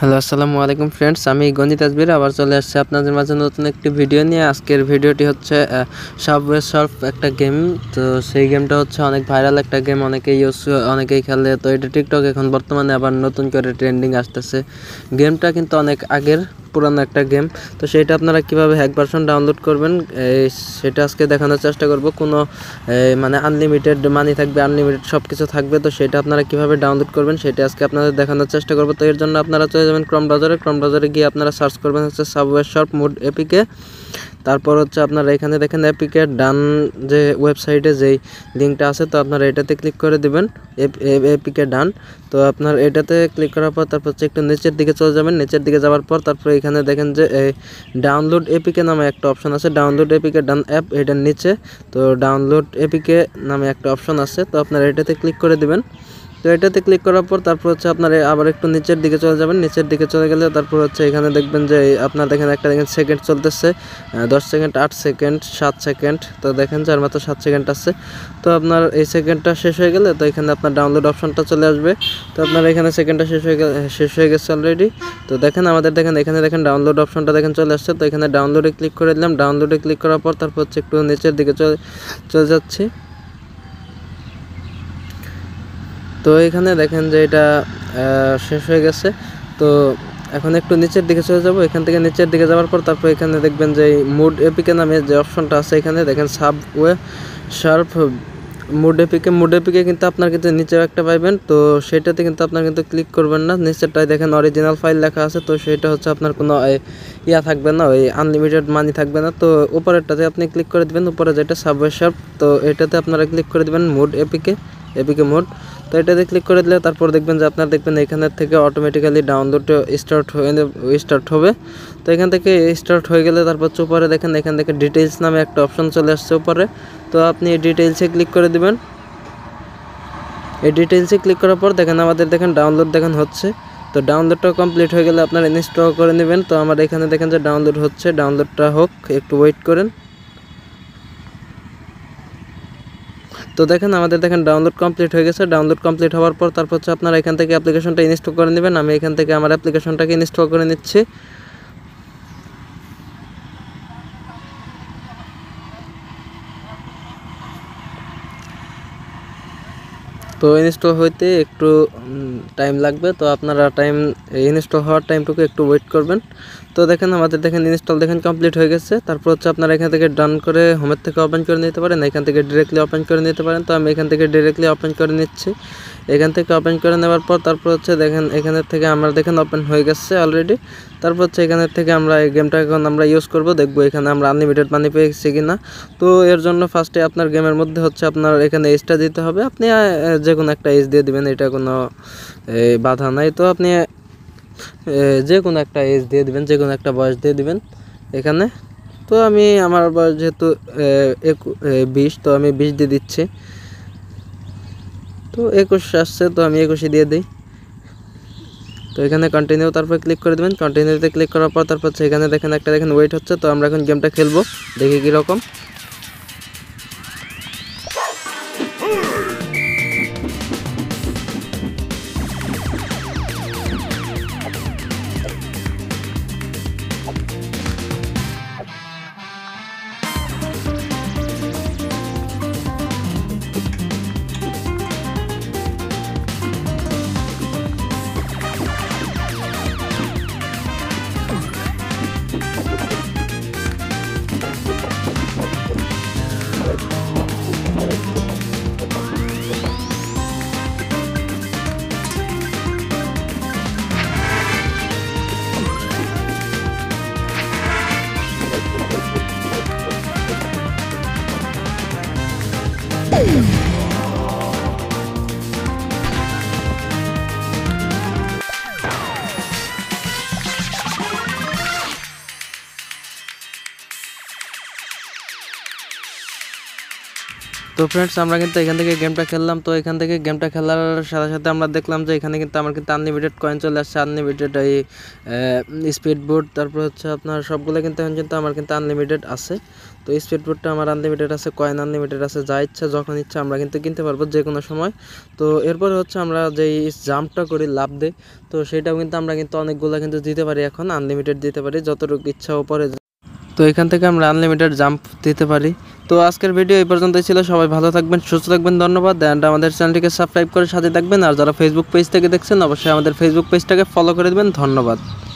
Hello আসসালামু আলাইকুম friends, আমি গনি তাজবির আবার চলে আসছি আপনাদের মাঝে নতুন একটি ভিডিও নিয়ে। আজকের ভিডিওটি হচ্ছে সাবওয়ে সার্ফ একটা গেম। তো সেই গেমটা হচ্ছে অনেক ভাইরাল একটা গেম, অনেকেই খেলে। তো এটা টিকটক এখন বর্তমানে আবার নতুন করে ট্রেন্ডিং আসতেছে। গেমটা কিন্তু অনেক আগের পুরানো একটা গেম। তো সেটা আপনারা কিভাবে হ্যাক ভার্সন ডাউনলোড করবেন সেটা আজকে দেখানোর চেষ্টা করব। কোনো মানে আনলিমিটেড মানি থাকবে, আনলিমিটেড সব কিছু থাকবে। তো সেটা আপনারা কিভাবে ডাউনলোড করবেন সেটা আজকে আপনাদের দেখানোর চেষ্টা করব। তো এর জন্য আপনারা চলে যাবেন ক্রোম ব্রাউজারে গিয়ে আপনারা সার্চ করবেন হচ্ছে সাবওয়ে সার্ফ মোড এপিকে। তারপর হচ্ছে আপনারা এখানে দেখেন এপিকের ডান যে ওয়েবসাইটে যেই লিঙ্কটা আছে, তো আপনারা এটাতে ক্লিক করে দেবেন, এপিকে ডান। তো আপনার এটাতে ক্লিক করার পর তারপর হচ্ছে একটু নিচের দিকে চলে যাবেন। নিচের দিকে যাওয়ার পর তারপর এখানে দেখেন যে ডাউনলোড এপিকে নামে একটা অপশন আছে, ডাউনলোড এপিকে ডান অ্যাপ, এটার নিচে তো ডাউনলোড এপিকে নামে একটা অপশন আছে। তো আপনারা এটাতে ক্লিক করে দেবেন। তো এটাতে ক্লিক করার পর তারপর হচ্ছে আপনারা আবার একটু নিচের দিকে চলে যাবেন। নিচের দিকে চলে গেলে তারপর হচ্ছে এখানে দেখবেন যে আপনার দেখেন একটা সেকেন্ড চলতেছে, 10 সেকেন্ড, 8 সেকেন্ড, 7 সেকেন্ড। তো দেখেন যার মাত্র 7 সেকেন্ড আছে। তো আপনার এই সেকেন্ডটা শেষ হয়ে গেলে তো এখানে আপনার ডাউনলোড অপশনটা চলে আসবে। তো আপনার এখানে সেকেন্ডটা শেষ হয়ে গেছে অলরেডি। তো দেখেন এখানে দেখেন ডাউনলোড অপশনটা দেখেন চলে আসছে। তো এখানে ডাউনলোডে ক্লিক করে দিলাম। ডাউনলোডে ক্লিক করার পর তারপর হচ্ছে একটু নিচের দিকে চলে যাচ্ছি। তো এখানে দেখেন যে এটা শেষ হয়ে গেছে। তো এখন একটু নিচের দিকে চলে যাব। এখান থেকে নিচের দিকে যাওয়ার পর তারপর এখানে দেখবেন যে মুড এপিকে নামে যে অপশনটা আছে, এখানে দেখেন সাবওয়ে সার্ফ মুড এপিকে কিন্তু আপনার কিন্তু নিচেও একটা পাইবেন। তো সেটাতে কিন্তু আপনার কিন্তু ক্লিক করবেন না। নিচেরটায় দেখেন অরিজিনাল ফাইল লেখা আছে। তো সেটা হচ্ছে আপনার কোনো থাকবে না, ওই আনলিমিটেড মানি থাকবে না। তো উপরেরটাতে আপনি ক্লিক করে দেবেন, উপরে যেটা সাবওয়ে সার্ফ, তো এটাতে আপনারা ক্লিক করে দেবেন মুড এপিকে মোড। তো এটাতে ক্লিক করে দিলে তারপর দেখবেন যে আপনার এখানের থেকে অটোমেটিক্যালি ডাউনলোড স্টার্ট হবে। তো এখান থেকে স্টার্ট হয়ে গেলে তারপর উপরে দেখেন এখান থেকে ডিটেইলস নামে একটা অপশন চলে আসছে উপরে। তো আপনি এই ডিটেইলসে ক্লিক করে দিবেন। এই ডিটেইলসে ক্লিক করার পর দেখেন আমাদের ডাউনলোড হচ্ছে। তো ডাউনলোডটা কমপ্লিট হয়ে গেলে আপনারা ইনস্টল করে নেবেন। তো আমার এখানে দেখেন যে ডাউনলোড হচ্ছে, ডাউনলোডটা হোক, একটু ওয়েট করেন। তো দেখেন আমাদের ডাউনলোড কমপ্লিট হয়ে গেছে। ডাউনলোড কমপ্লিট হওয়ার পর তারপর হচ্ছে আপনারা এখান থেকে অ্যাপ্লিকেশনটা ইনস্টল করে নেবেন। আমি এখান থেকে আমার অ্যাপ্লিকেশনটাকে ইনস্টল করে নিচ্ছি। তো ইনস্টল হইতে একটু টাইম লাগবে। তো আপনারা ইনস্টল হওয়ার টাইমটুকু একটু ওয়েট করবেন। তো দেখেন আমাদের ইনস্টল কমপ্লিট হয়ে গেছে। তারপর হচ্ছে আপনারা এখান থেকে ডান করে হোমের থেকে ওপেন করে নিতে পারেন, এখান থেকে ডিরেক্টলি ওপেন করে নিতে পারেন। তো আমি এখান থেকে ডিরেক্টলি ওপেন করে নিচ্ছি। এখান থেকে ওপেন করে নেওয়ার পর তারপর হচ্ছে দেখেন এখানের থেকে আমরা ওপেন হয়ে গেছে অলরেডি। তারপর হচ্ছে এখানের থেকে আমরা এই গেমটা এখন আমরা ইউজ করব, দেখবো এখানে আমরা আনলিমিটেড মানি পেয়েছি কিনা। তো এর জন্য ফার্স্টে আপনার গেমের মধ্যে হচ্ছে আপনার এখানে এজটা দিতে হবে। আপনি যে কোনো একটা এজ দিয়ে দিবেন, এটা কোনো বাধা নাই। তো আপনি যে কোনো একটা এজ দিয়ে দিবেন, যে কোনো একটা বয়স দিয়ে দিবেন এখানে। তো আমি আমার বয়স যেহেতু 20, তো আমি 20 দিয়ে দিচ্ছি। তো 21 আসছে, তো আমি 21 দিয়ে দিই। তো এখানে কন্টিনিউ তারপর ক্লিক করে দেবেন। কন্টিনিউতে ক্লিক করার পর তারপর হচ্ছে এখানে দেখেন ওয়েট হচ্ছে। তো আমরা এখন গেমটা খেলবো, দেখি কীরকম। তো ফ্রেন্ডস আমরা কিন্তু এখান থেকে গেমটা খেললাম। তো এখান থেকে গেমটা খেলার সাথে সাথে আমরা দেখলাম যে এখানে কিন্তু আমার কিন্তু আনলিমিটেড কয়েন চলে আসছে, আনলিমিটেড এই স্পিড বোট, তারপর হচ্ছে আপনার সবগুলো কিন্তু এখন কিন্তু আমার কিন্তু আনলিমিটেড আছে। তো স্পিড বোটটা আমার আনলিমিটেড আছে, কয়েন আনলিমিটেড আছে, যা ইচ্ছা যখন ইচ্ছা আমরা কিন্তু কিনতে পারবো যে কোনো সময়। তো এরপরে হচ্ছে আমরা যেই জাম্পটা করি লাভ দেই, তো সেটাও কিন্তু আমরা কিন্তু অনেকগুলো কিন্তু দিতে পারি, এখন আনলিমিটেড দিতে পারি যতটুকু ইচ্ছা উপরে। তো এখান থেকে আমরা আনলিমিটেড জাম্প দিতে পারি। তো আজকের ভিডিও এই পর্যন্তই ছিল। সবাই ভালো থাকবেন, সুস্থ থাকবেন, ধন্যবাদ। অ্যান্ড আমাদের চ্যানেলটিকে সাবস্ক্রাইব করে সাথে থাকবেন। আর যারা ফেসবুক পেজ থেকে দেখছেন অবশ্যই আমাদের ফেসবুক পেজটাকে ফলো করে দেবেন। ধন্যবাদ।